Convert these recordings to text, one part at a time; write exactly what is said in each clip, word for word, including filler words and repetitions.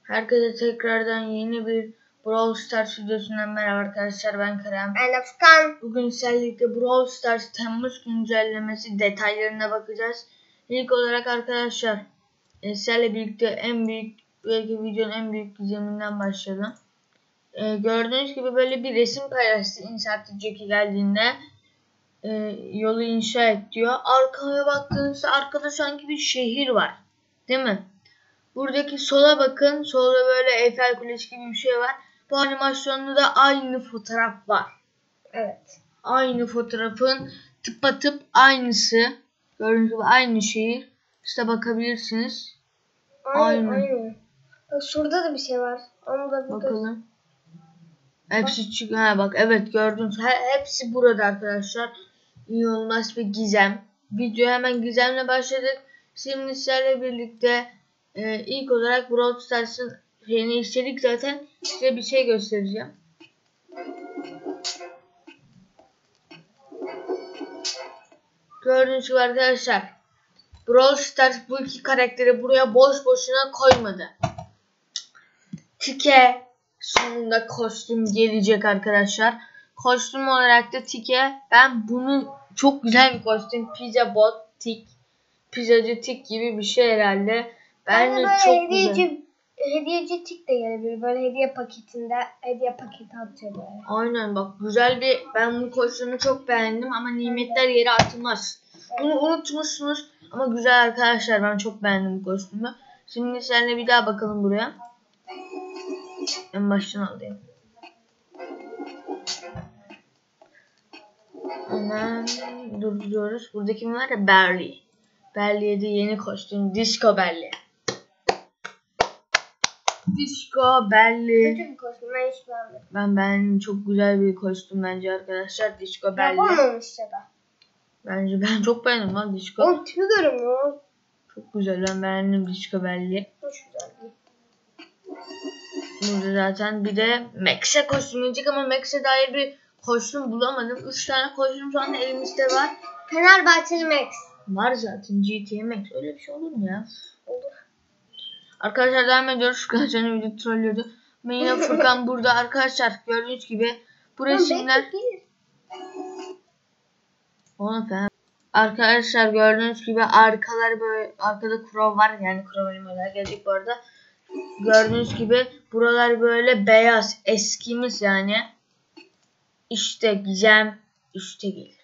Herkese tekrardan yeni bir Brawl Stars videosundan merhaba arkadaşlar, ben Kerem. Ben de Furkan. Bugün sizlerle birlikte Brawl Stars Temmuz güncellemesi detaylarına bakacağız. İlk olarak arkadaşlar sizlerle birlikte en büyük, belki videonun en büyük gizeminden başlayalım. Ee, gördüğünüz gibi böyle bir resim paylaştı inşaat Jackie geldiğinde. E, yolu inşa et diyor. Arkaya baktığınızda arkada sanki bir şehir var, değil mi? Buradaki sola bakın. Solda böyle Eyfel Kulesi gibi bir şey var. Bu animasyonda da aynı fotoğraf var. Evet. Aynı fotoğrafın tıpatıp aynısı. Gördüğünüz gibi aynı şehir. İşte bakabilirsiniz. Aynı. Aynı. aynı. Bak şurada da bir şey var. Onu da bir bakalım. Hepsi çıkıyor. Ha bak, evet gördünüz. Hepsi burada arkadaşlar. İnanılmaz bir gizem. Videoya hemen gizemle başladık. Şimdi sizlerle birlikte e, ilk olarak Brawl Stars'ın şeyini istedik zaten. Size bir şey göstereceğim. Gördüğünüz gibi arkadaşlar, Brawl Stars bu iki karakteri buraya boş boşuna koymadı. Tike sonunda kostüm gelecek arkadaşlar. Kostüm olarak da Tike, ben bunun çok güzel bir kostüm. Pizza Bot Tik, pizzacı Tik gibi bir şey herhalde. Bence yani çok hediyeci, güzel. Hediyeci Tik de gelebilir. Böyle hediye paketinde hediye paketi atıyor böyle. Aynen bak, güzel bir, ben bu kostümü çok beğendim ama nimetler yere atılmaz. Evet. Bunu unutmuşsunuz ama güzel arkadaşlar, ben çok beğendim bu kostümü. Şimdi seninle bir daha bakalım buraya. En baştan alayım. Hemen durduruyoruz. Burada kim var ya? Barley. Barley'e de yeni kostüm. Disco Barley. Disco Barley. Kötü bir kostüm. Ben hiç beğenmedim. Ben beğendim. Çok güzel bir kostüm bence arkadaşlar. Disco Barley. Yapamamış ya da. Bence ben çok beğendim lan Disco. O tipi görünmüyor. Çok güzel. Ben beğendim Disco Barley'i. Çok güzel. Burada zaten bir de Max'e kostüm gelecek ama Max'e dair bir kostüm bulamadım. üç tane kostüm şu anda elimizde var. Fenerbahçeli Max. Var zaten G T A Max. Öyle bir şey olur mu ya? Olur. Arkadaşlar devam ediyoruz. Furkan seni video trollüyordu. Ben yine Furkan burada arkadaşlar. Gördüğünüz gibi bu resimler. Onu falan. Arkadaşlar gördüğünüz gibi arkalar böyle, arkada Crow var. Yani Crow animalar gelecek bu arada. Gördüğünüz gibi buralar böyle beyaz, eskimiz yani. İşte gizem, işte gelir.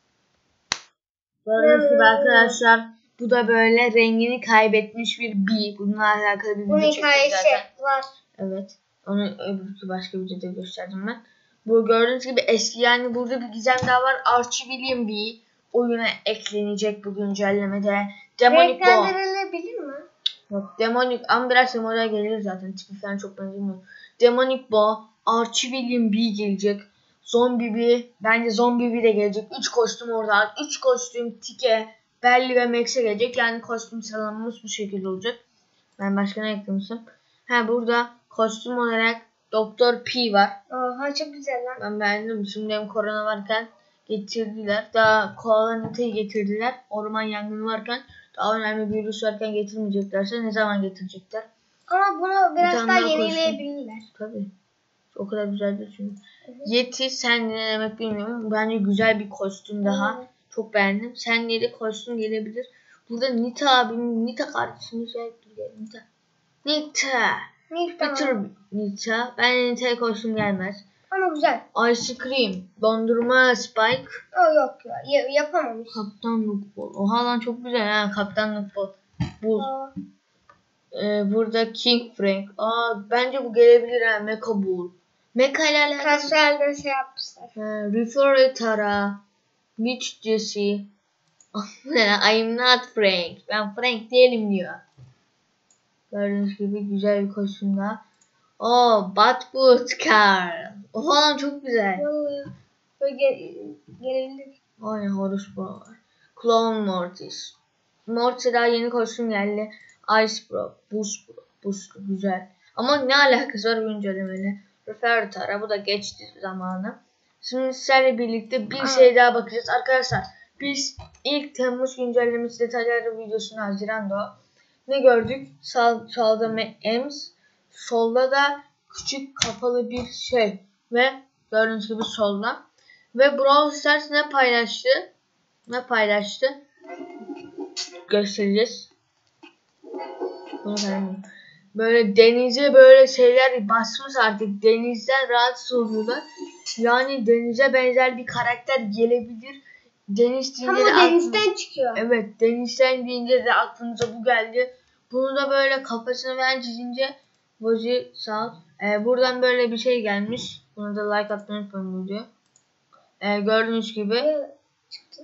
Gördüğünüz gibi arkadaşlar, bu da böyle rengini kaybetmiş bir bee. Bununla alakalı bir video çektim zaten. Var. Evet. Onu öbürkü başka videoda gösterdim ben. Bu gördüğünüz gibi eski, yani burada bir gizem daha var. Archie William Bee oyuna eklenecek bu güncellemede. Demonic Bo. Renklendirilebilir mi? Yok, Demonic ama biraz model gelir zaten. Tipi falan çok benzemiyor. Demonic Bo, Archie William Bee gelecek. Zombie Bee, bence Zombie Bee de gelecek. üç kostüm orada. üç kostüm Tike, Belly ve Max'e gelecek. Yani kostüm sıralamamız bu şekilde olacak. Ben başka ne eklemişim? Ha, burada kostüm olarak Doktor P var. Oha, çok güzel lan. Ben beğendim. Şimdi hem korona varken getirdiler. Daha Koalanite'yi getirdiler. Orman yangını varken. Daha önemli bir virüs varken getirmeyeceklerse ne zaman getirecekler? Ama bunu biraz bir daha yenileyebilirler. Tabii. O kadar güzel değil çünkü. Evet. Yeti, sen ne demek bilmiyorum. Bence güzel bir kostüm daha. Evet. Çok beğendim. Sen de kostüm gelebilir. Burada Nita abim, Nita kardeşimiz şey Nita. Nita. Nita. Nita. Nita. Ben Nita'ya kostüm gelmez. Ama güzel. Ice Cream. Dondurma Spike. O yok ya. Y- yapamamış. Kaptanlık bol. Oha lan, çok güzel ha. Kaptanlık bol. Bul. Ee, burada King Frank. Aa, bence bu gelebilir ha. Mecha Bull. Mecha ile alakalı. Kasver'de şey yapmışlar. Ee, Refer Tara. Mitch Jesse. I'm not Frank. Ben Frank değilim diyor. Gördüğünüz gibi güzel bir kostüm daha. Oh, Batwood Carl. Oha lan, çok güzel. Böyle ge- gelebilir. Aynen, Horus Bro var. Clone Mortis. Mortis'e daha yeni kostüm geldi. Ice Bro, Buz Bro, Buzlu, güzel. Ama ne alakası var güncellemeyle? Refer Tara, bu da geçti zamanı. Şimdi sizlerle birlikte bir Aa. şey daha bakacağız. Arkadaşlar biz ilk Temmuz güncellemesi detayları videosunu Haziran'da ne gördük? Sal Salda Ems. Solda da küçük kapalı bir şey ve gördüğünüz gibi solda. Ve Brawl Stars ne paylaştı? Ne paylaştı? Göstereceğiz. Böyle denize böyle şeyler basmış artık. Denizden rahatsız oluyorlar. Yani denize benzer bir karakter gelebilir. Deniz deyince Ama de denizden aklım... çıkıyor. Evet, denizden deyince de aklınıza bu geldi. Bunu da böyle kafasını ben çizince Bozi sağ ol. Ee, buradan böyle bir şey gelmiş. Bunu da like atmayı unutmayın diyor. Ee, gördüğünüz gibi Çıktı.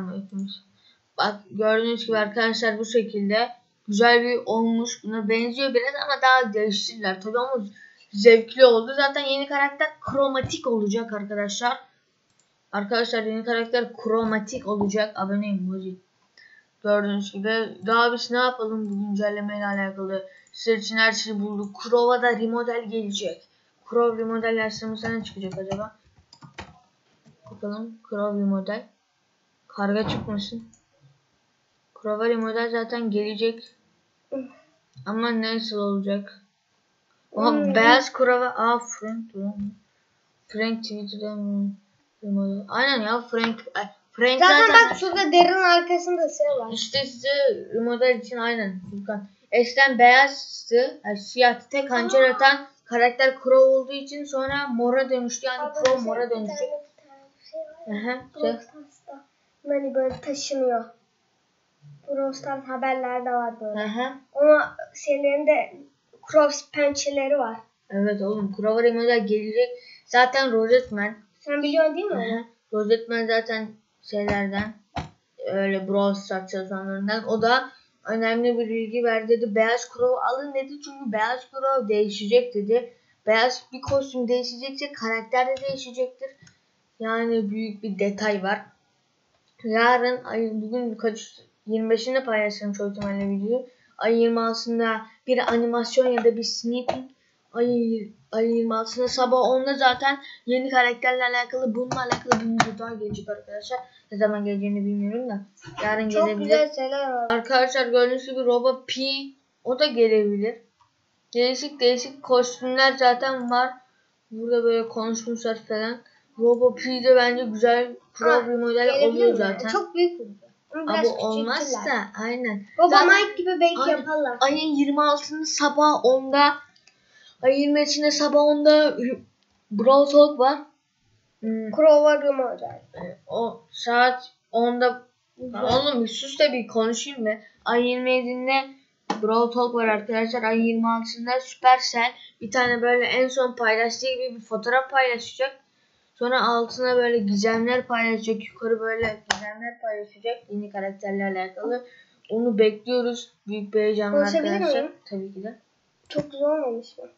Bak gördüğünüz gibi arkadaşlar bu şekilde güzel bir olmuş. Buna benziyor biraz ama daha değiştirdiler. Tabii ama zevkli oldu. Zaten yeni karakter kromatik olacak arkadaşlar. Arkadaşlar yeni karakter kromatik olacak. Aboneyim Bozi. Gördüğünüz gibi daha biz ne yapalım bu güncellemeyle alakalı. Sizler için her şeyi bulduk. Crow'a da remodel gelecek. Crow remodel dersimize ne çıkacak acaba? Bakalım Crow remodel. Karga çıkmasın. Crow'a remodel zaten gelecek. Ama nasıl olacak? Oha Hmm. beyaz Crow'a. Aa Frank. Frank Twitter'dan remodel. Aynen ya Frank. Ay, Frank Zaten, zaten bak şurada derin arkasında şey var. İşte size remodel için aynen Furkan. Eskiden beyazdı, yani siyahtı. Tek hançer atan karakter Crow olduğu için sonra mora dönüştü. Yani Abla, Crow şey, mora bir tane- dönüşecek. bir tane şey var ya. Aha, Brawl şey. Stars'ta. Hani böyle taşınıyor. Brawl Stars haberlerde var böyle. Aha. Ama şeylerinde cross pençeleri var. Evet oğlum Crow'a remodel gelecek. Zaten Rosetman. Sen biliyorsun değil mi onu? Aha. Rosetman zaten şeylerden öyle Brawl Stars çalışanlarından. O da önemli bir bilgi verdi dedi. Beyaz Crow alın dedi çünkü Beyaz Crow değişecek dedi. Beyaz bir kostüm değişecekse karakter de değişecektir. Yani büyük bir detay var. Yarın ay bugün kaç yirmi beşinde paylaşacağım çok ihtimalle videoyu. Ay yirmi altısında bir animasyon ya da bir snippet. Ay, ay yirmi altısında sabah onda zaten yeni karakterle alakalı bununla alakalı bir video daha gelecek arkadaşlar. Ne zaman geleceğini bilmiyorum da. Yarın Çok gelebilir. güzel şeyler var. Arkadaşlar gördüğünüz gibi Robo P o da gelebilir. Değişik değişik kostümler zaten var. Burada böyle konuşmuşlar falan. Robo P de bence güzel pro bir model oluyor mi? zaten. Çok büyük oluyor. Ama Abi olmaz da aynen. Robo Zaten Mike gibi belki aynen, yaparlar. ayın yirmi altısında sabah onda ayın yirmi beşinde sabah onda Brawl Talk var. Hmm, Crow'a model. o saat onda oğlum bir sus da bir konuşayım mı? Ay yirmi yedisinde Brawl Talk var arkadaşlar. Ay yirmi altısında Supercell bir tane böyle en son paylaştığı gibi bir fotoğraf paylaşacak. Sonra altına böyle gizemler paylaşacak. Yukarı böyle gizemler paylaşacak. Yeni karakterle alakalı. Onu bekliyoruz. Büyük bir heyecanla Konuşabilir arkadaşlar. miyim? Tabii ki de. Çok güzel olmamış mı?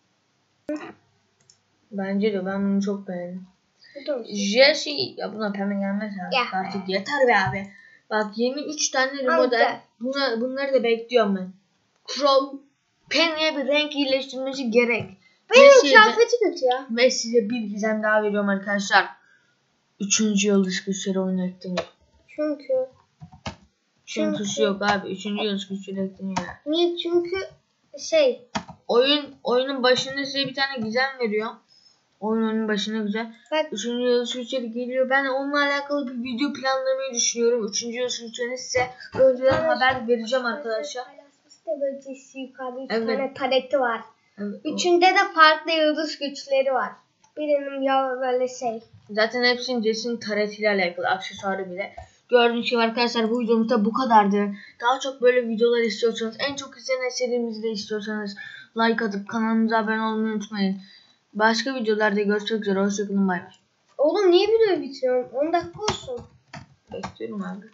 Bence de ben bunu çok beğendim. Dur. Jesse ya buna hemen gelmez abi. Ya. Artık yeter be abi. Bak yeni üç tane remodel. Amca. Buna, bunları da bekliyorum ben. Crow Penny'e bir renk iyileştirmesi gerek. Benim Messi'ye de- kıyafeti kötü ya. Messi'ye bir gizem daha veriyorum arkadaşlar. Üçüncü yıldız güçleri oyunu ekleniyor. Çünkü. Çünkü tuşu yok abi. Üçüncü yıldız güçleri ekleniyor. Niye? Çünkü şey. Oyun oyunun başında size bir tane gizem veriyor. Oyun oyunun başında güzel. Bak. Üçüncü yıldız güçleri geliyor. Ben onunla alakalı bir video planlamayı düşünüyorum. Üçüncü yıldız güçlerini size önceden haber vereceğim arkadaşlar. Paylaşmıştı böyle Jesse yukarıda üç Evet. tane paleti var. Evet, o- Üçünde de farklı yıldız güçleri var. Birinin ya böyle şey. Zaten hepsinin Jesse'nin taretiyle alakalı aksesuarı bile. Gördüğünüz gibi arkadaşlar bu videomuz da bu kadardı. Daha çok böyle videolar istiyorsanız, en çok izlenen serimizi de istiyorsanız like atıp kanalımıza abone olmayı unutmayın. Başka videolarda görüşmek üzere. Hoşçakalın. Bay bay. Oğlum niye videoyu bitiriyorsun? on dakika olsun. Bekliyorum abi.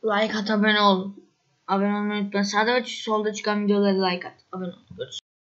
Like at, abone ol. Abone olmayı unutma. Sağda ve solda çıkan videoları like at. Abone ol. Görüşürüz.